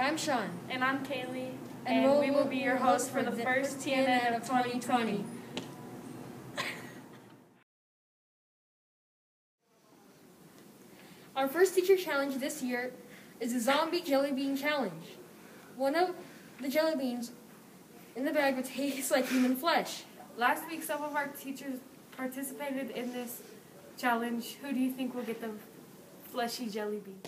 I'm Sean. And I'm Kaylee. And we will be your hosts for the first TNN of 2020. Our first teacher challenge this year is the Zombie Jelly Bean Challenge. One of the jelly beans in the bag would taste like human flesh. Last week, some of our teachers participated in this challenge. Who do you think will get the fleshy jelly bean?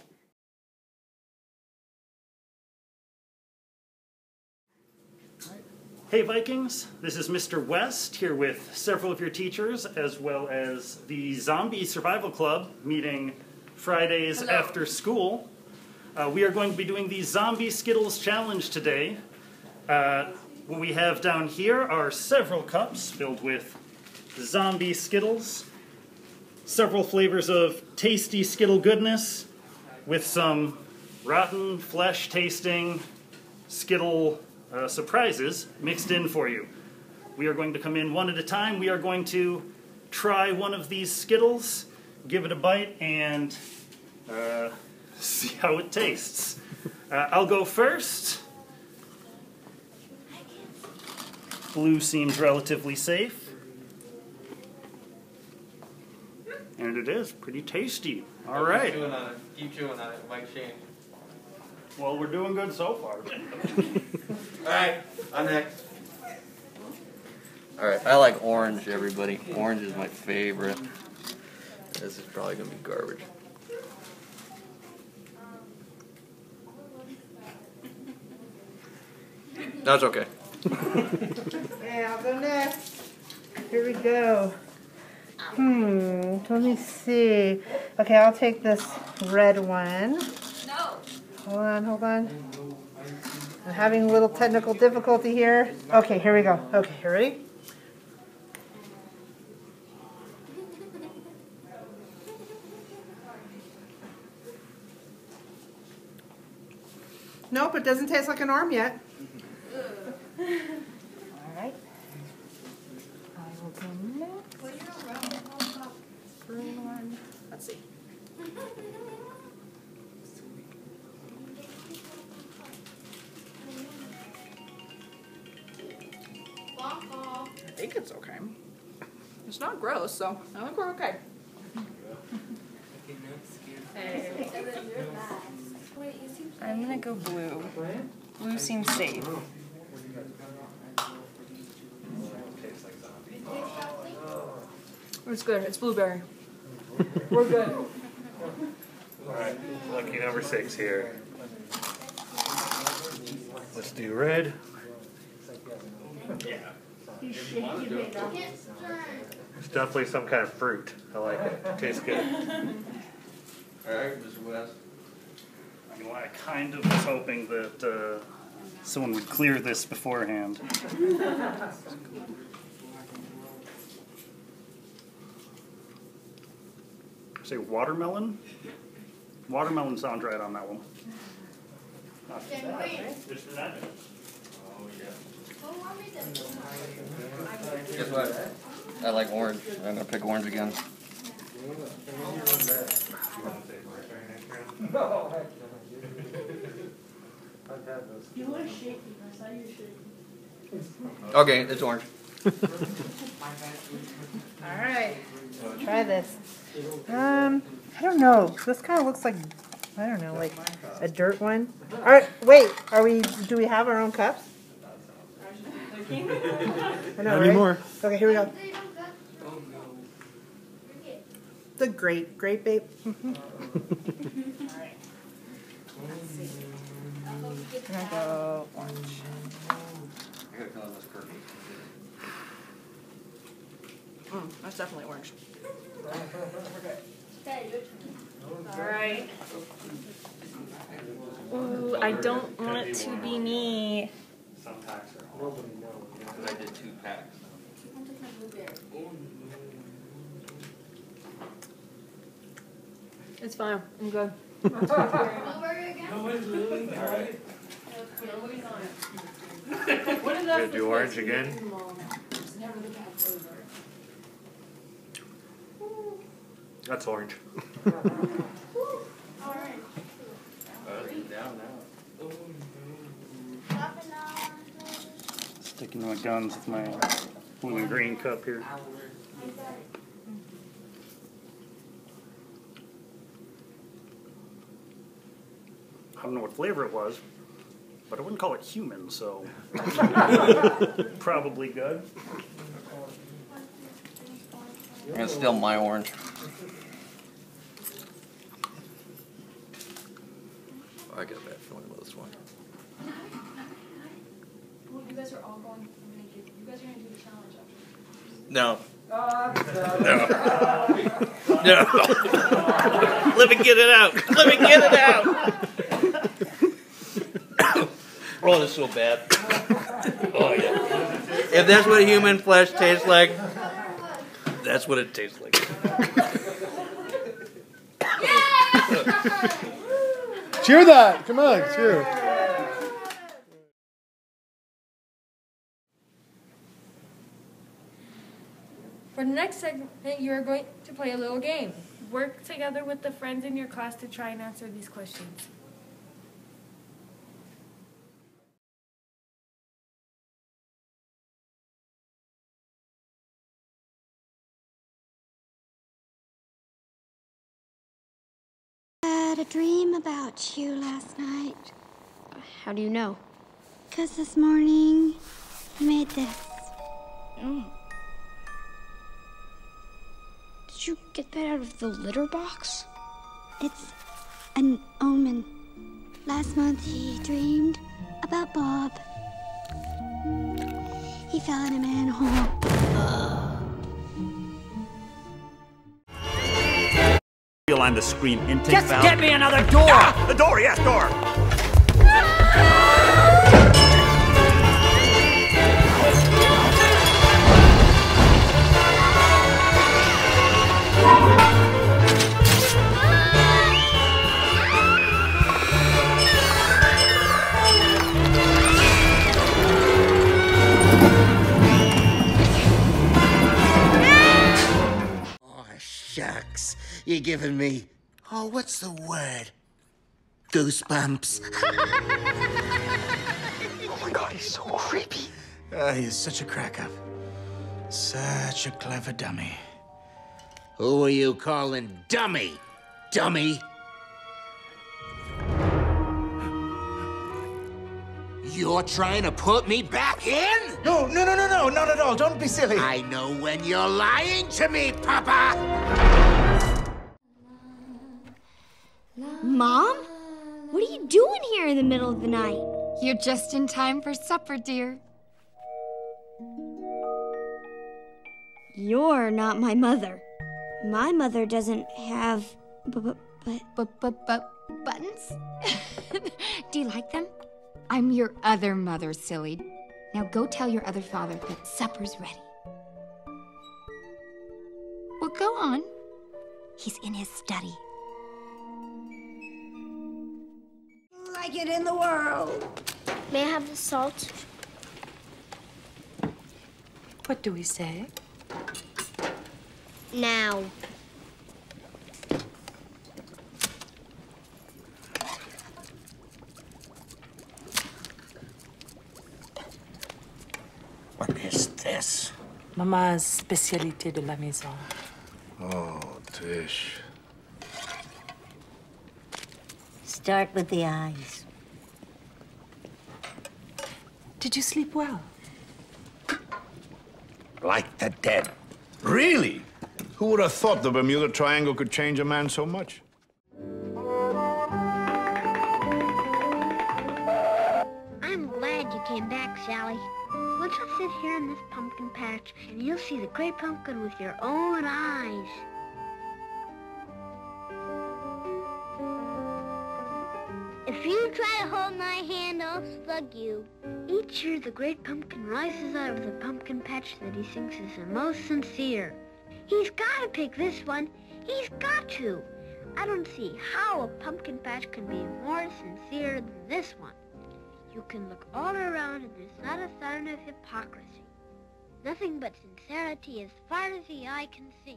Hey Vikings, this is Mr. West here with several of your teachers as well as the Zombie Survival Club meeting Fridays after school. We are going to be doing the Zombie Skittles Challenge today. What we have down here are several cups filled with zombie Skittles, several flavors of tasty Skittle goodness with some rotten flesh tasting Skittle surprises mixed in for you. We are going to come in one at a time. We are going to try one of these Skittles, give it a bite, and see how it tastes. I'll go first. Blue seems relatively safe. And it is pretty tasty. All right. Keep chewing on it. Keep chewing on it. It might change. Well, we're doing good so far. Alright, I'm next. Alright, I like orange, everybody. Orange is my favorite. This is probably going to be garbage. That's okay. Okay, I'll go next. Here we go. Let me see. Okay, I'll take this red one. No. Hold on. I'm having a little technical difficulty here. Okay, here we go. Okay, you ready? Nope, it doesn't taste like an arm yet. Alright. I will go next. Green one. Let's see. I think it's okay. It's not gross, so I think we're okay. I'm gonna go blue. Blue seems safe. It's good. It's blueberry. We're good. Alright, lucky number 6 here. Let's do red. It's definitely some kind of fruit. I like it. It tastes good. Alright, Mr. West. You know, I kind of was hoping that someone would clear this beforehand. Say watermelon? Watermelon sounds right on that one. Not too bad. Just for that. Oh, yeah. Guess what? I like orange. I'm going to pick orange again. Okay, it's orange. Alright. Try this. I don't know. This kind of looks like, I don't know, like a dirt one. Alright, wait. Do we have our own cups? I know, Not anymore. Right? Okay, here we go. The grape bait. Alright. Let's see. I'm gonna go orange. I got a feeling that's perfect. That's definitely orange. Alright. Ooh, I don't want it to be me. Some packs are all. Because I did 2 packs. It's fine. I'm good. Gonna do orange again. That's orange. Down now. Sticking to my guns with my blue and green cup here. I don't know what flavor it was, but I wouldn't call it human, so probably good. And it's still my orange. I get a bad feeling about this one. Well, you guys are all going naked. You guys are going to do the challenge after. No. No. Let me get it out. Let me get it out. Oh, this is so bad. Oh, yeah. If that's what human flesh tastes like, that's what it tastes like. Cheer that! Come on, cheer. For the next segment, you are going to play a little game. Work together with the friends in your class to try and answer these questions. I had a dream about you last night. How do you know? 'Cause this morning you made this. Oh. Did you get that out of the litter box? It's an omen. Last month he dreamed about Bob. He fell in a manhole. On the screen intake Just valve. get me another door! Ah, the door, yes, door! Oh, shucks. You're giving me, oh, what's the word? Goosebumps. Oh my god, he's so creepy. He's such a crack-up. Such a clever dummy. Who are you calling dummy? Dummy? You're trying to put me back in? No, not at all. Don't be silly. I know when you're lying to me, Papa. Mom? What are you doing here in the middle of the night? You're just in time for supper, dear. You're not my mother. My mother doesn't have buttons? Do you like them? I'm your other mother, silly. Now go tell your other father that supper's ready. Well, go on. He's in his study. Like it in the world. May I have the salt? What do we say? Now. What is this? Mama's spécialité de la maison. Oh, Tish. Start with the eyes. Did you sleep well? Like the dead. Really? Who would have thought the Bermuda Triangle could change a man so much? I'm glad you came back, Sally. Let's just sit here in this pumpkin patch, and you'll see the great pumpkin with your own eyes. If you try to hold my hand, I'll slug you. Each year, the great pumpkin rises out of the pumpkin patch that he thinks is the most sincere. He's got to pick this one. He's got to. I don't see how a pumpkin patch can be more sincere than this one. You can look all around and there's not a sign of hypocrisy. Nothing but sincerity as far as the eye can see.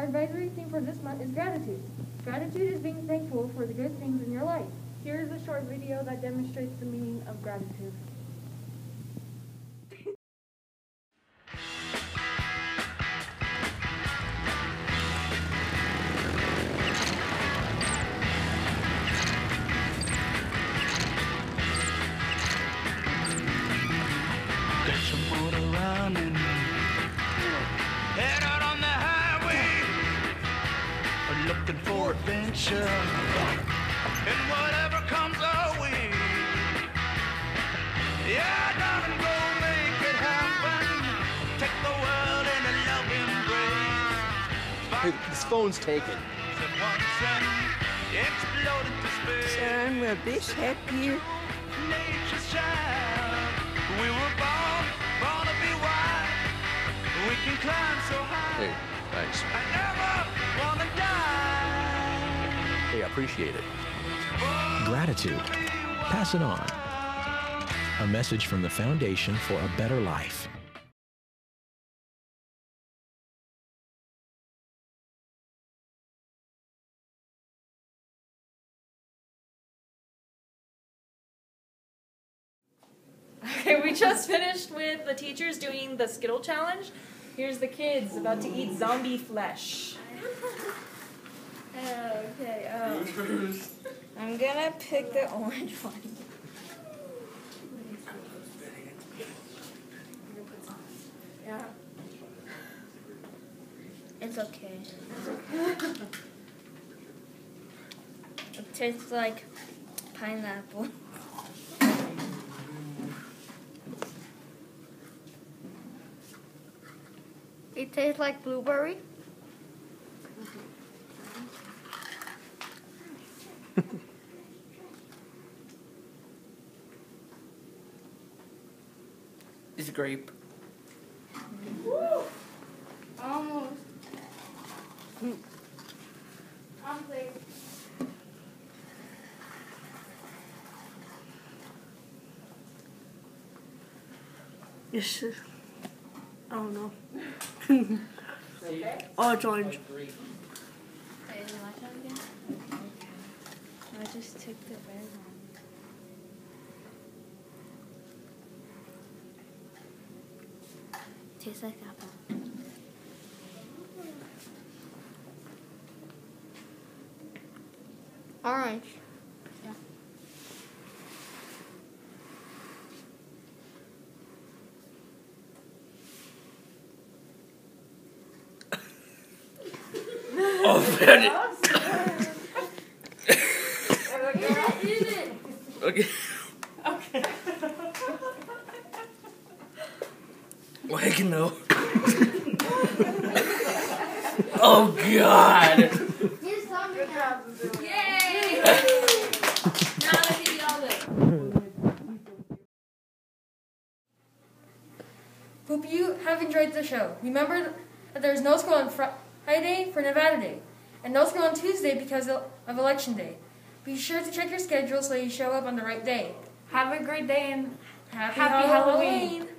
advisory theme for this month is gratitude. Gratitude is being thankful for the good things in your life. Here is a short video that demonstrates the meaning of gratitude. Got some motor running. Head out on the highway, looking for adventure, and whatever comes our way. Yeah, darling, go make it happen. Take the world in a loving embrace. Hey, this phone's taken. Explode into space. Son, will this help you? Nature's child. We were born to be wild. We can climb so high. Hey, thanks. I never wanna die. Hey, I appreciate it. Gratitude. Pass it on. A message from the Foundation for a Better Life. Okay, we just finished with the teachers doing the Skittle challenge. Here's the kids about to eat zombie flesh. Okay, I'm gonna pick the orange one. Yeah. It's okay. It tastes like pineapple. It tastes like blueberry. It's grape. Almost. I'm playing. Yes. I don't know. Oh, it's orange. Wait, is it my turn again? Okay. I just took the red one. Tastes like apple. Orange. Yeah. Oh, man. Okay. Okay. Well, heck no. Oh, God. Yay! Now I can eat all this. Hope you have enjoyed the show. Remember that there's no school on Friday for Nevada Day, and no school on Tuesday because of Election Day. Be sure to check your schedule so you show up on the right day. Have a great day and Happy Halloween. Halloween.